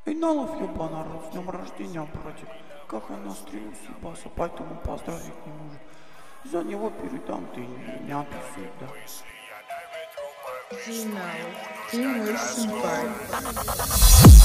Иналов ебаный народ, с днем рождения, братик. Как я на стрелу съебался, поэтому поздравить не может. За него передам, ты не обессудь, да. Иналов, ты мой симпай.